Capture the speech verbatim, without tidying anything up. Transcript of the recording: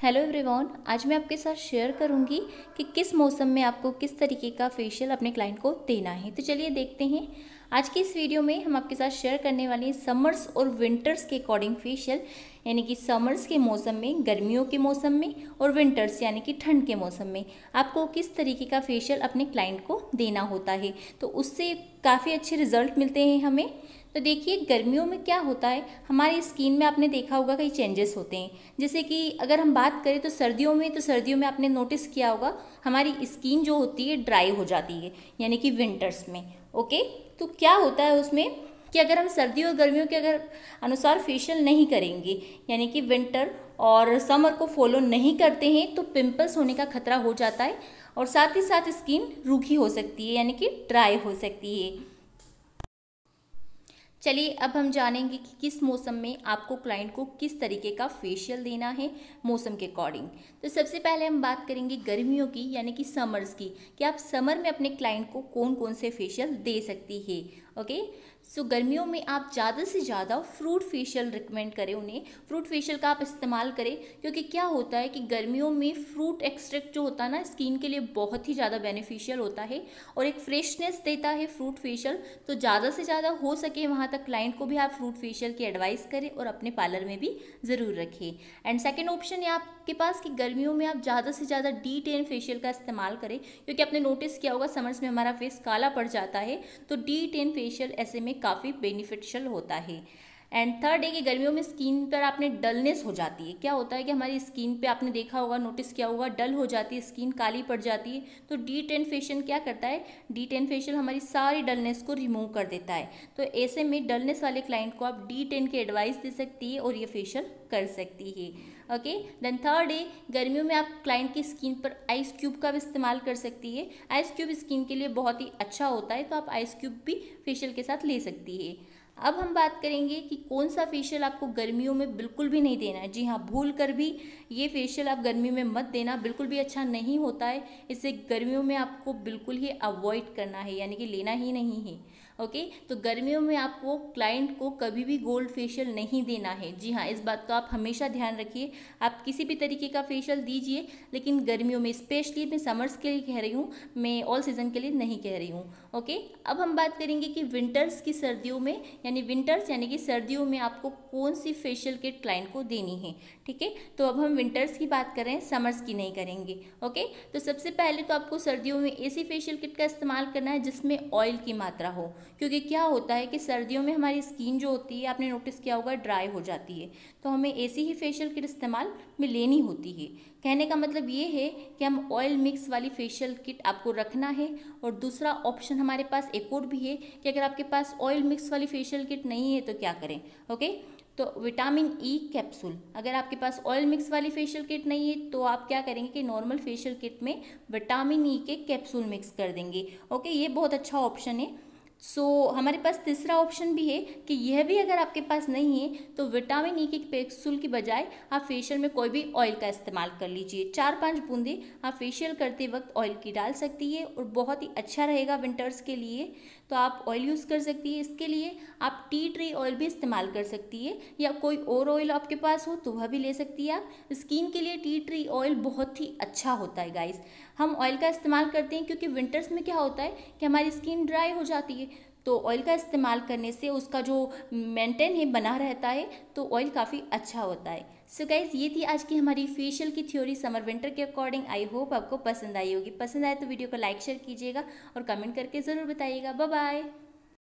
Hello everyone, आज मैं आपके साथ शेयर करूंगी कि किस मौसम में आपको किस तरीके का फेशियल अपने क्लाइंट को देना है। तो चलिए देखते हैं। आज की इस वीडियो में हम आपके साथ शेयर करने वाले हैं समर्स और विंटर्स के अकॉर्डिंग फेशियल, यानी कि समर्स के मौसम में, गर्मियों के मौसम में, और विंटर्स यानी कि ठंड के मौसम में आपको किस तरीके का फेशियल अपने क्लाइंट को देना होता है। तो उससे काफ़ी अच्छे रिजल्ट मिलते हैं हमें। तो देखिए, गर्मियों में क्या होता है, हमारी स्किन में आपने देखा होगा कई चेंजेस होते हैं। जैसे कि अगर हम बात करें तो सर्दियों में तो सर्दियों में आपने नोटिस किया होगा हमारी स्किन जो होती है ड्राई हो जाती है, यानी कि विंटर्स में। ओके, तो क्या होता है उसमें कि अगर हम सर्दियों और गर्मियों के अगर अनुसार फेशियल नहीं करेंगे, यानी कि विंटर और समर को फॉलो नहीं करते हैं, तो पिंपल्स होने का खतरा हो जाता है और साथ ही साथ स्किन रूखी हो सकती है, यानी कि ड्राई हो सकती है। चलिए अब हम जानेंगे कि किस मौसम में आपको क्लाइंट को किस तरीके का फेशियल देना है मौसम के अकॉर्डिंग। तो सबसे पहले हम बात करेंगे गर्मियों की, यानी कि समर्स की, कि आप समर में अपने क्लाइंट को कौन कौन से फेशियल दे सकती है। ओके, सो गर्मियों में आप ज़्यादा से ज़्यादा फ्रूट फेशियल रिकमेंड करें, उन्हें फ्रूट फेशियल का आप इस्तेमाल करें, क्योंकि क्या होता है कि गर्मियों में फ्रूट एक्सट्रैक्ट जो होता है ना, स्किन के लिए बहुत ही ज़्यादा बेनिफिशियल होता है और एक फ्रेशनेस देता है फ्रूट फेशियल। तो ज़्यादा से ज़्यादा हो सके वहाँ तक क्लाइंट को भी आप फ्रूट फेशियल की एडवाइस करें और अपने पार्लर में भी ज़रूर रखें। एंड सेकेंड ऑप्शन है आपके पास कि गर्मियों में आप ज़्यादा से ज़्यादा डी टेन फेशियल का इस्तेमाल करें, क्योंकि आपने नोटिस किया होगा समर्स में हमारा फेस काला पड़ जाता है, तो डी टेन फेशियल ऐसे में काफ़ी बेनिफिशियल होता है। एंड थर्ड है कि गर्मियों में स्किन पर आपने डलनेस हो जाती है। क्या होता है कि हमारी स्किन पे आपने देखा होगा, नोटिस किया होगा, डल हो जाती है, स्किन काली पड़ जाती है। तो डी टेन फेशियल क्या करता है, डी टेन फेशियल हमारी सारी डलनेस को रिमूव कर देता है। तो ऐसे में डलनेस वाले क्लाइंट को आप डी टेन की एडवाइस दे सकती है और ये फेशियल कर सकती है। ओके, देन थर्ड है गर्मियों में आप क्लाइंट की स्किन पर आइस क्यूब का भी इस्तेमाल कर सकती है। आइस क्यूब स्किन के लिए बहुत ही अच्छा होता है, तो आप आइस क्यूब भी फेशियल के साथ ले सकती है। अब हम बात करेंगे कि कौन सा फेशियल आपको गर्मियों में बिल्कुल भी नहीं देना है। जी हाँ, भूल कर भी ये फेशियल आप गर्मियों में मत देना, बिल्कुल भी अच्छा नहीं होता है। इसे गर्मियों में आपको बिल्कुल ही अवॉइड करना है, यानी कि लेना ही नहीं है। ओके, तो गर्मियों में आपको क्लाइंट को कभी भी गोल्ड फेशियल नहीं देना है। जी हाँ, इस बात का आप हमेशा ध्यान रखिए। आप किसी भी तरीके का फेशियल दीजिए, लेकिन गर्मियों में, स्पेशली मैं समर्स के लिए कह रही हूँ, मैं ऑल सीजन के लिए नहीं कह रही हूँ। ओके, अब हम बात करेंगे कि विंटर्स की, सर्दियों में, यानी विंटर्स यानी कि सर्दियों में आपको कौन सी फेशियल किट क्लाइंट को देनी है। ठीक है, तो अब हम विंटर्स की बात कर रहे हैं, समर्स की नहीं करेंगे। ओके, तो सबसे पहले तो आपको सर्दियों में ऐसी फेशियल किट का इस्तेमाल करना है जिसमें ऑयल की मात्रा हो, क्योंकि क्या होता है कि सर्दियों में हमारी स्किन जो होती है, आपने नोटिस किया होगा, ड्राई हो जाती है। तो हमें ऐसी ही फेशियल किट इस्तेमाल में लेनी होती है। कहने का मतलब ये है कि हम ऑयल मिक्स वाली फेशियल किट आपको रखना है। और दूसरा ऑप्शन हमारे पास एक और भी है कि अगर आपके पास ऑयल मिक्स वाली फेशियल किट नहीं है तो क्या करें। ओके, तो विटामिन ई कैप्सूल, अगर आपके पास ऑयल मिक्स वाली फेशियल किट नहीं है तो आप क्या करेंगे कि नॉर्मल फेशियल किट में विटामिन ई के कैप्सूल मिक्स कर देंगे। ओके, ये बहुत अच्छा ऑप्शन है। सो so, हमारे पास तीसरा ऑप्शन भी है कि यह भी अगर आपके पास नहीं है तो विटामिन ई के कैप्सूल की बजाय आप फेशियल में कोई भी ऑयल का इस्तेमाल कर लीजिए। चार पांच बूंदे आप फेशियल करते वक्त ऑयल की डाल सकती है और बहुत ही अच्छा रहेगा विंटर्स के लिए। तो आप ऑयल यूज़ कर सकती है। इसके लिए आप टी ट्री ऑयल भी इस्तेमाल कर सकती है, या कोई और ऑयल आपके पास हो तो वह भी ले सकती है आप। स्किन के लिए टी ट्री ऑयल बहुत ही अच्छा होता है गाइस। हम ऑयल का इस्तेमाल करते हैं क्योंकि विंटर्स में क्या होता है कि हमारी स्किन ड्राई हो जाती है, तो ऑयल का इस्तेमाल करने से उसका जो मेंटेन है बना रहता है, तो ऑयल काफ़ी अच्छा होता है। सो गाइज, ये थी आज की हमारी फेशियल की थ्योरी समर विंटर के अकॉर्डिंग। आई होप आपको पसंद आई होगी। पसंद आए तो वीडियो को लाइक शेयर कीजिएगा और कमेंट करके ज़रूर बताइएगा। Bye bye.